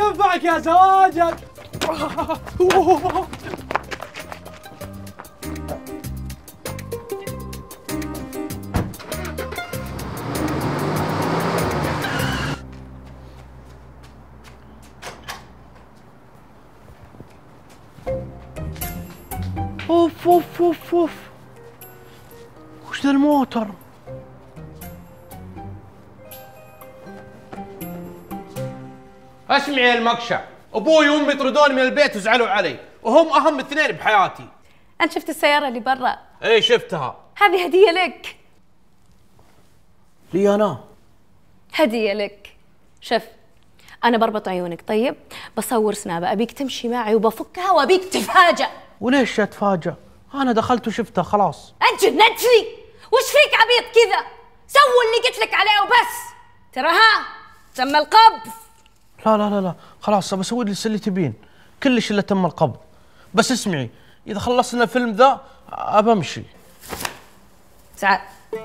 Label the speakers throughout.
Speaker 1: ينفعك يا سواجد.
Speaker 2: اوف اوف اوف اوف، وش ذا الموتر؟
Speaker 3: اسمعي يا المقشع، ابوي وامي يطردوني من البيت وزعلوا علي، وهم اهم اثنين بحياتي.
Speaker 4: انت شفت السيارة اللي برا؟
Speaker 3: ايه شفتها.
Speaker 4: هذه هدية لك.
Speaker 2: لي انا؟
Speaker 4: هدية لك. شوف، انا بربط عيونك طيب، بصور سنابة، ابيك تمشي معي وبفكها وابيك تفاجأ.
Speaker 2: وليش اتفاجأ؟ انا دخلت وشفتها خلاص.
Speaker 4: انت جننت لي، وش فيك عبيط كذا؟ سووا اللي قلت لك عليه وبس. ترى ها تم القبض.
Speaker 2: لا لا لا لا خلاص، بسوي لي اللي تبين، كلش الا تم القبض. بس اسمعي، اذا خلصنا الفيلم ذا ابمشي.
Speaker 4: تعال.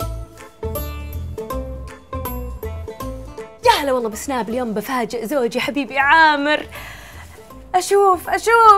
Speaker 4: يا هلا والله بسناب، اليوم بفاجئ زوجي حبيبي عامر. اشوف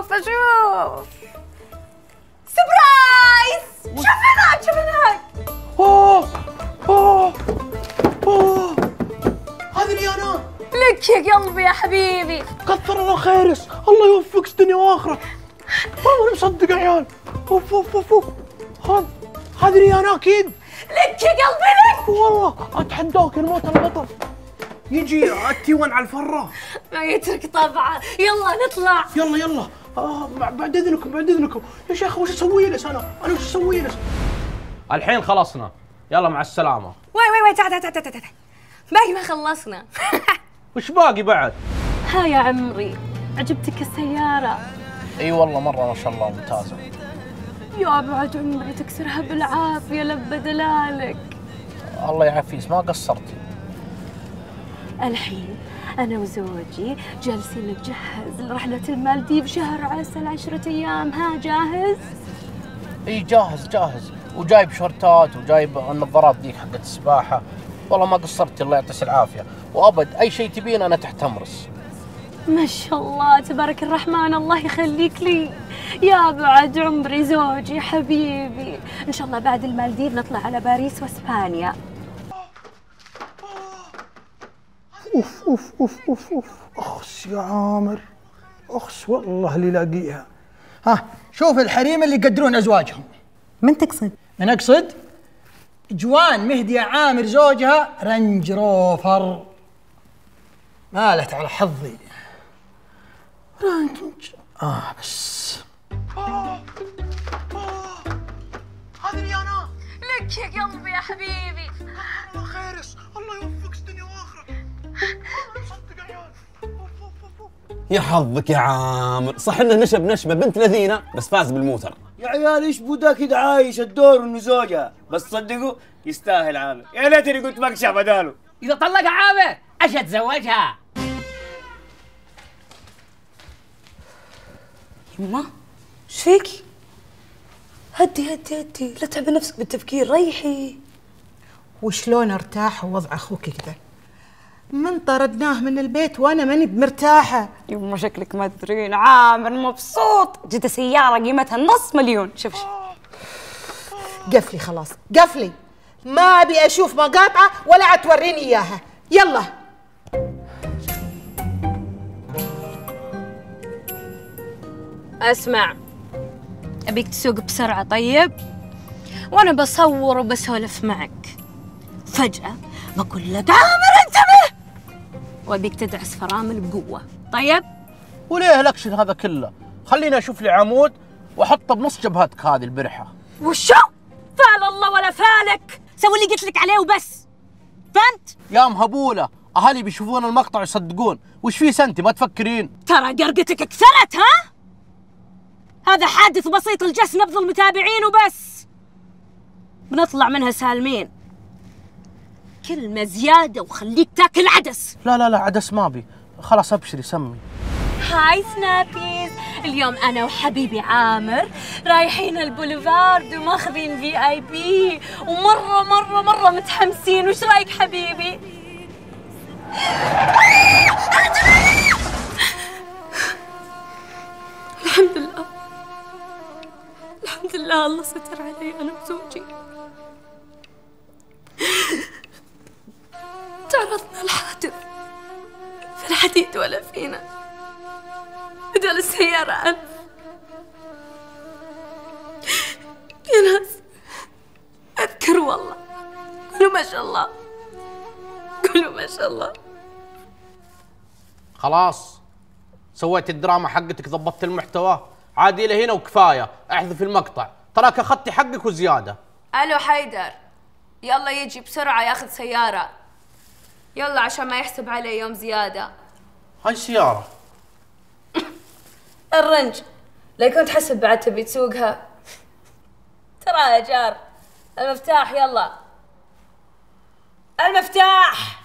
Speaker 4: سبرايز. شوف هناك.
Speaker 2: اوه اوه اوه، هذه لي انا.
Speaker 4: لك يا قلبي يا حبيبي.
Speaker 2: كثر الله خيرس، الله يوفقك دنيا واخره. والله مصدق يا عيال. اوف اوف اوف اوف، هذه لي انا اكيد.
Speaker 4: لك يا قلبي لك.
Speaker 2: والله اتحداك الموت البطل يجي التي1 على الفره.
Speaker 4: ما يترك طبعا. يلا نطلع.
Speaker 2: يلا بعد اذنكم يا شيخ، وش اسوي لس انا وش اسوي لس؟
Speaker 3: الحين خلصنا، يلا مع السلامة.
Speaker 4: وي تعال باقي ما خلصنا.
Speaker 3: وش باقي بعد؟
Speaker 4: ها يا عمري، عجبتك السيارة؟
Speaker 2: اي والله مرة ما شاء الله ممتازة.
Speaker 4: يا بعد عمري تكسرها بالعافية لبى دلالك.
Speaker 2: الله يعافيك، ما قصرتي.
Speaker 4: الحين أنا وزوجي جالسين نجهز لرحلة المالديف شهر عسل 10 أيام. ها جاهز؟
Speaker 2: اي جاهز، وجايب شورتات وجايب النظارات ذيك حقت السباحة. والله ما قصرتي، الله يعطيك العافية، وأبد أي شيء تبين أنا تحت أمرس.
Speaker 4: ما شاء الله تبارك الرحمن، الله يخليك لي يا بعد عمري زوجي حبيبي. إن شاء الله بعد المالديف نطلع على باريس واسبانيا.
Speaker 5: اوف اخس يا عامر، اخس والله اللي لاقيها. ها شوف الحريم اللي يقدرون ازواجهم.
Speaker 6: من تقصد؟
Speaker 5: من اقصد جوان مهدية عامر زوجها رنج روفر. مالت على حظي رنج. بس
Speaker 2: هذه لي انا.
Speaker 4: لك يا قلبي يا حبيبي.
Speaker 2: الله خيرس، الله يوفقك دنيا واخره. صدق يا عيال.
Speaker 7: يا حظك يا عامر، صح انه نشب نشبه بنت لذينه بس فاز بالموتر.
Speaker 8: يا عيال ايش بودا كده عايش الدور انه زوجها، بس صدقوا يستاهل عامر. يا ليتني قلت مقشع بداله.
Speaker 9: إذا طلق عامر ايش اتزوجها؟
Speaker 6: يما ايش فيكي؟ هدي لا تعبي نفسك بالتفكير، ريحي.
Speaker 10: وشلون ارتاح ووضع اخوك كذا؟ من طردناه من البيت وانا ماني بمرتاحه.
Speaker 6: يما شكلك ما تدرين، عامر مبسوط، جت سياره قيمتها نص مليون. شوف
Speaker 10: قفلي خلاص قفلي، ما ابي اشوف مقاطعه ولا عتوريني اياها. يلا
Speaker 4: اسمع، ابيك تسوق بسرعة طيب، وانا بصور وبسولف معك. فجأة بقول لك عامر انتبه، وابيك تدعس فرامل بقوة. طيب؟
Speaker 2: وليه الاكشن هذا كله؟ خليني اشوف لي عمود واحطه بنص جبهتك هذه البرحة.
Speaker 4: وشو؟ فال الله ولا فالك، سوي اللي قلت لك عليه وبس. فهمت؟
Speaker 2: يا مهبولة، اهلي بيشوفون المقطع ويصدقون. وش فيه سنتي ما تفكرين؟
Speaker 4: ترى قرقتك كثرت. ها؟ هذا حادث بسيط الجس نبض المتابعين وبس، بنطلع منها سالمين. كلمة زيادة وخليك تاكل عدس.
Speaker 2: لا عدس ما بي، خلاص ابشري سمي.
Speaker 4: هاي سنابيز، اليوم انا وحبيبي عامر رايحين البوليفارد وماخذين VIP ومرة متحمسين. وش رايك حبيبي؟ لا الله ستر علي أنا وزوجي. تعرضنا لحادث في الحديد ولا فينا، بدل السيارة 1000. يا ناس أذكر والله، قولوا ما شاء الله، قولوا ما شاء الله.
Speaker 2: خلاص سويت الدراما حقتك، ضبطت المحتوى، عادي إلى هنا وكفاية، احذف المقطع، تراك أخذتي حقك وزيادة.
Speaker 4: ألو حيدر، يلا يجي بسرعة ياخذ سيارة، يلا عشان ما يحسب علي يوم زيادة.
Speaker 2: هاي السيارة
Speaker 4: الرنج، لا كنت حسب بعد تبي تسوقها. ترى يا جار المفتاح، يلا المفتاح.